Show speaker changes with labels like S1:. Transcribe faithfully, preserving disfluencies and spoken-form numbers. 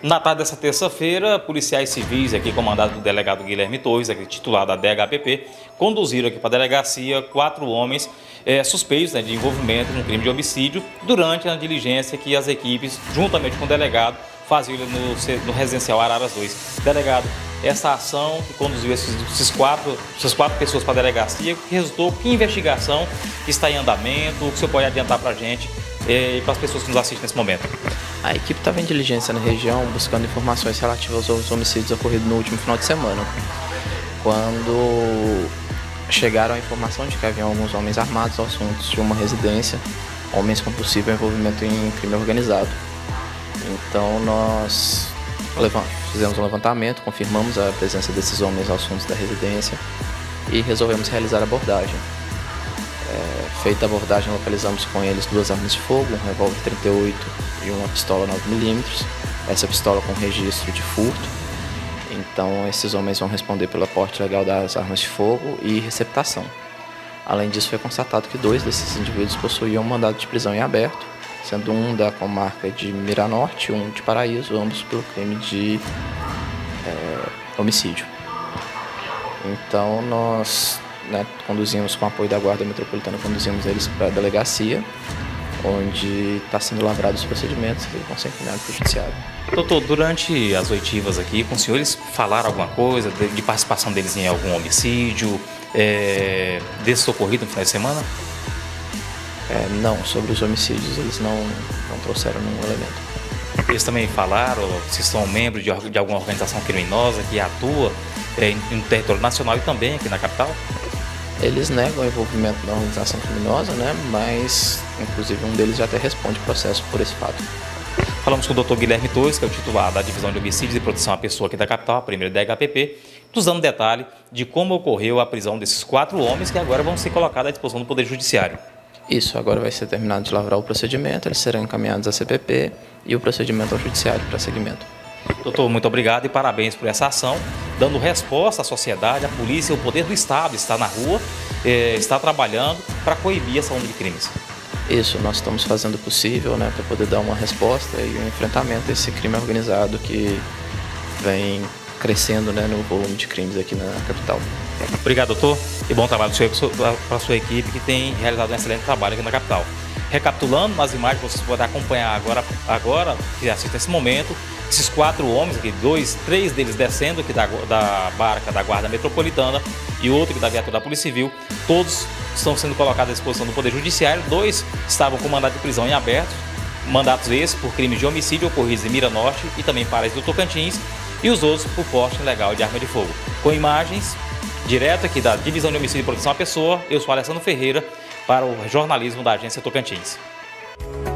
S1: Na tarde dessa terça-feira, policiais civis, aqui comandados do delegado Guilherme Torres, aqui titular da D H P P, conduziram aqui para a delegacia quatro homens é, suspeitos, né, de envolvimento no crime de homicídio durante a diligência que as equipes, juntamente com o delegado, faziam no, no residencial Araras dois. Delegado, essa ação que conduziu esses, esses quatro, essas quatro pessoas para a delegacia, que resultou, que investigação que está em andamento, o que o senhor pode adiantar para a gente é, e para as pessoas que nos assistem nesse momento?
S2: A equipe estava em diligência na região, buscando informações relativas aos homicídios ocorridos no último final de semana, quando chegaram a informação de que haviam alguns homens armados aos fundos de uma residência, homens com possível envolvimento em crime organizado. Então nós fizemos um levantamento, confirmamos a presença desses homens aos fundos da residência e resolvemos realizar a abordagem. É, feita a abordagem, localizamos com eles duas armas de fogo, um revólver trinta e oito e uma pistola nove milímetros, essa pistola com registro de furto. Então esses homens vão responder pelo porte legal das armas de fogo e receptação. Além disso, foi constatado que dois desses indivíduos possuíam um mandado de prisão em aberto, sendo um da comarca de Miranorte e um de Paraíso, ambos pelo crime de é, homicídio. Então nós, né, conduzimos com o apoio da Guarda Metropolitana, conduzimos eles para a delegacia, onde está sendo lavrados os procedimentos e vão ser encaminhados para o judiciário.
S1: Doutor, durante as oitivas aqui, com os senhores falaram alguma coisa de, de participação deles em algum homicídio, é, desse ocorrido no final de semana?
S2: É, não, sobre os homicídios eles não, não trouxeram nenhum elemento.
S1: Eles também falaram se são membros de, de alguma organização criminosa que atua é, no território nacional e também aqui na capital?
S2: Eles negam o envolvimento na organização criminosa, né? Mas inclusive um deles já até responde processo por esse fato.
S1: Falamos com o doutor Guilherme Torres, que é o titular da Divisão de Homicídios e Proteção à Pessoa aqui da capital, a primeira D H P P, nos dando detalhe de como ocorreu a prisão desses quatro homens que agora vão ser colocados à disposição do Poder Judiciário.
S2: Isso, agora vai ser terminado de lavrar o procedimento, eles serão encaminhados à C P P e o procedimento ao Judiciário para seguimento.
S1: Doutor, muito obrigado e parabéns por essa ação, dando resposta à sociedade, à polícia, o poder do Estado está na rua, eh, está trabalhando para coibir essa onda de crimes.
S2: Isso, nós estamos fazendo o possível, né, para poder dar uma resposta e um enfrentamento a esse crime organizado que vem crescendo, né, no volume de crimes aqui na capital.
S1: Obrigado, doutor, e bom trabalho para a sua equipe, que tem realizado um excelente trabalho aqui na capital. Recapitulando, nas imagens vocês podem acompanhar agora, agora que assistem esse momento, esses quatro homens aqui, dois, três deles descendo aqui da, da barca da Guarda Metropolitana e outro aqui da viatura da Polícia Civil, todos estão sendo colocados à disposição do Poder Judiciário, dois estavam com mandado de prisão em aberto, mandatos esses por crimes de homicídio ocorridos em Miranorte e também Paraíso do Tocantins, e os outros por porte ilegal de arma de fogo. Com imagens direto aqui da Divisão de Homicídio e Proteção à Pessoa, eu sou Alessandro Ferreira, para o jornalismo da Agência Tocantins.